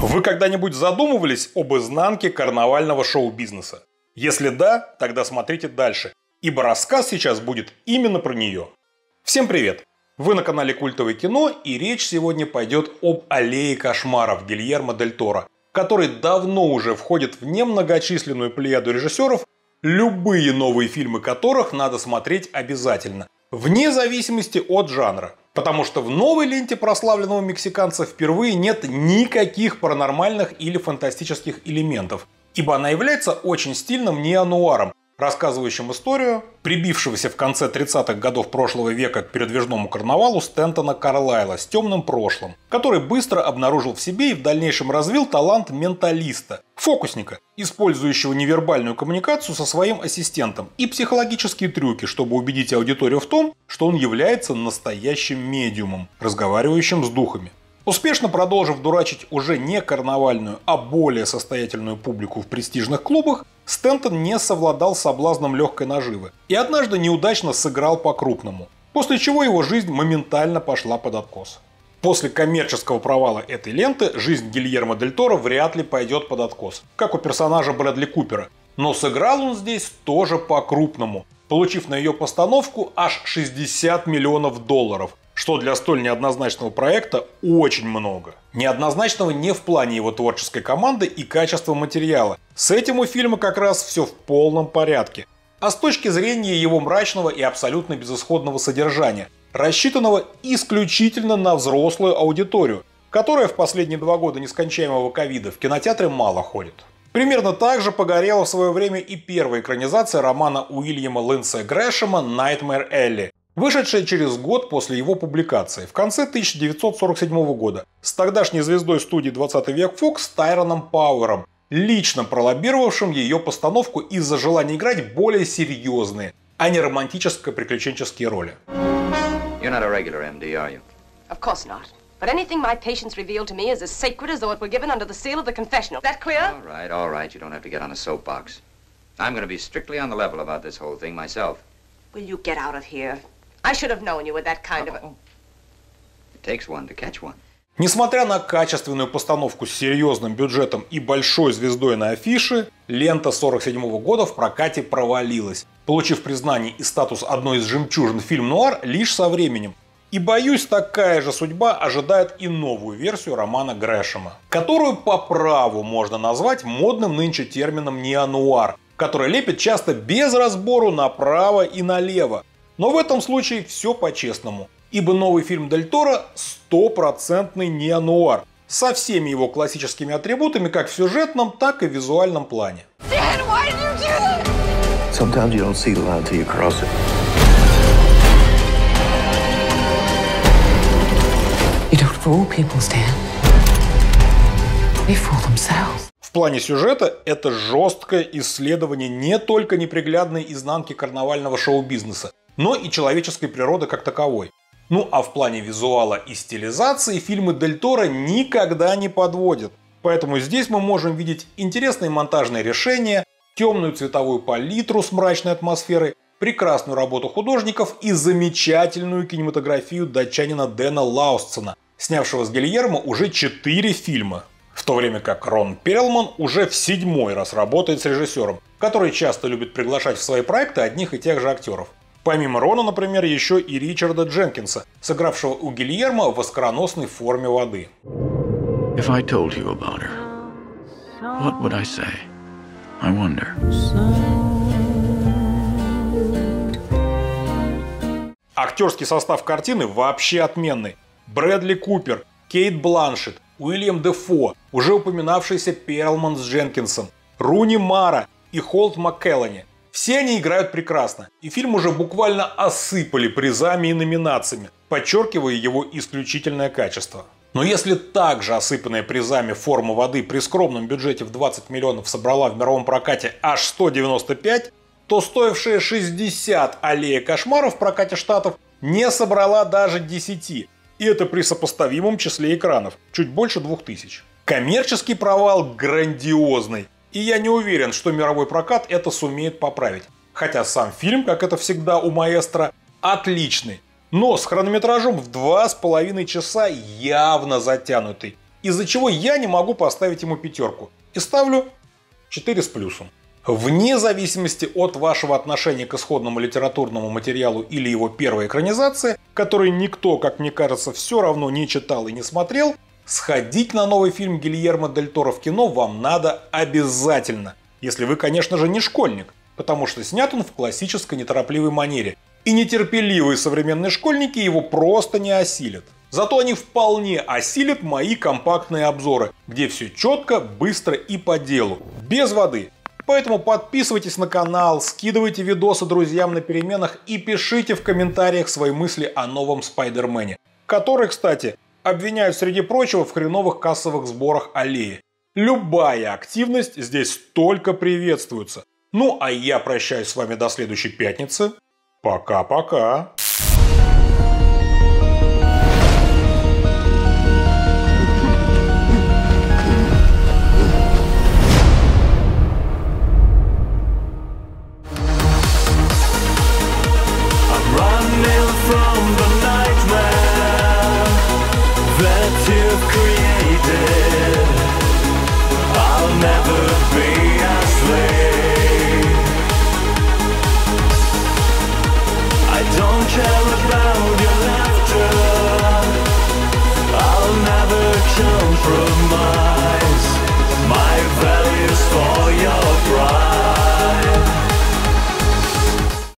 Вы когда-нибудь задумывались об изнанке карнавального шоу-бизнеса? Если да, тогда смотрите дальше, ибо рассказ сейчас будет именно про нее. Всем привет! Вы на канале Культовое кино, и речь сегодня пойдет об «Аллее кошмаров» Гильермо Дель Торо, который давно уже входит в немногочисленную плеяду режиссеров, любые новые фильмы которых надо смотреть обязательно, вне зависимости от жанра. Потому что в новой ленте прославленного мексиканца впервые нет никаких паранормальных или фантастических элементов, ибо она является очень стильным неонуаром, рассказывающим историю прибившегося в конце 30-х годов прошлого века к передвижному карнавалу Стентона Карлайла с темным прошлым, который быстро обнаружил в себе и в дальнейшем развил талант менталиста, фокусника, использующего невербальную коммуникацию со своим ассистентом и психологические трюки, чтобы убедить аудиторию в том, что он является настоящим медиумом, разговаривающим с духами. Успешно продолжив дурачить уже не карнавальную, а более состоятельную публику в престижных клубах, Стентон не совладал с соблазном легкой наживы и однажды неудачно сыграл по-крупному, после чего его жизнь моментально пошла под откос. После коммерческого провала этой ленты жизнь Гильермо Дель Торо вряд ли пойдет под откос, как у персонажа Брэдли Купера, но сыграл он здесь тоже по-крупному, получив на ее постановку аж $60 миллионов, что для столь неоднозначного проекта очень много. Неоднозначного не в плане его творческой команды и качества материала. С этим у фильма как раз все в полном порядке. А с точки зрения его мрачного и абсолютно безысходного содержания, рассчитанного исключительно на взрослую аудиторию, которая в последние 2 года нескончаемого ковида в кинотеатры мало ходит. Примерно так же погорела в свое время и первая экранизация романа Уильяма Линдсея Грэшема «Nightmare Alley», вышедшая через год после его публикации, в конце 1947 года, с тогдашней звездой студии «20 век Фокс» Тайроном Пауэром, лично пролоббировавшим ее постановку из-за желания играть более серьезные, а не романтическо-приключенческие роли. You're not a regular MD, are you? Of course not. But anything my patients reveal to me is as sacred as though it were given under the seal of the confessional. That clear? All right. You don't have to get on a soapbox. I'm going to be strictly on the level about this whole thing myself. Will you get out of here? I should have known you were that kind of a... It takes one to catch one. Несмотря на качественную постановку с серьезным бюджетом и большой звездой на афише, лента 1947 года в прокате провалилась, получив признание и статус одной из жемчужин фильм-нуар лишь со временем. И, боюсь, такая же судьба ожидает и новую версию романа Грэшема, которую по праву можно назвать модным нынче термином неонуар, который лепит часто без разбору направо и налево. Но в этом случае все по-честному, ибо новый фильм Дель Торо – 100% неонуар, со всеми его классическими атрибутами как в сюжетном, так и в визуальном плане. В плане сюжета это жесткое исследование не только неприглядной изнанки карнавального шоу-бизнеса, но и человеческой природы как таковой. Ну а в плане визуала и стилизации фильмы Дель Торо никогда не подводят. Поэтому здесь мы можем видеть интересные монтажные решения, темную цветовую палитру с мрачной атмосферой, прекрасную работу художников и замечательную кинематографию датчанина Дэна Лаустсона, снявшего с Гильермо уже 4 фильма. В то время как Рон Перлман уже в 7-й раз работает с режиссером, который часто любит приглашать в свои проекты одних и тех же актеров. Помимо Рона, например, еще и Ричарда Дженкинса, сыгравшего у Гильермо в оскароносной «Форме воды». If I told you about her, what would I say? I wonder. Актерский состав картины вообще отменный. Брэдли Купер, Кейт Бланшетт, Уильям Дефо, уже упоминавшийся Перлман с Дженкинсом, Руни Мара и Холт МакКеллани. Все они играют прекрасно, и фильм уже буквально осыпали призами и номинациями, подчеркивая его исключительное качество. Но если также осыпанная призами «Форма воды» при скромном бюджете в 20 миллионов собрала в мировом прокате аж 195, то стоившая 60 «Аллея кошмаров» в прокате Штатов не собрала даже 10, и это при сопоставимом числе экранов, чуть больше 2000. Коммерческий провал грандиозный. И я не уверен, что мировой прокат это сумеет поправить. Хотя сам фильм, как это всегда у маэстро, отличный. Но с хронометражом в 2,5 часа явно затянутый. из-за чего я не могу поставить ему 5 и ставлю 4 с плюсом. Вне зависимости от вашего отношения к исходному литературному материалу или его первой экранизации, который никто, как мне кажется, все равно не читал и не смотрел, сходить на новый фильм Гильермо Дель Торо в кино вам надо обязательно. Если вы, конечно же, не школьник, потому что снят он в классической неторопливой манере. И нетерпеливые современные школьники его просто не осилят. Зато они вполне осилят мои компактные обзоры, где все четко, быстро и по делу, без воды. Поэтому подписывайтесь на канал, скидывайте видосы друзьям на переменах и пишите в комментариях свои мысли о новом Спайдермене, который, кстати, обвиняют среди прочего в хреновых кассовых сборах аллеи. Любая активность здесь только приветствуется. Ну а я прощаюсь с вами до следующей пятницы. Пока-пока.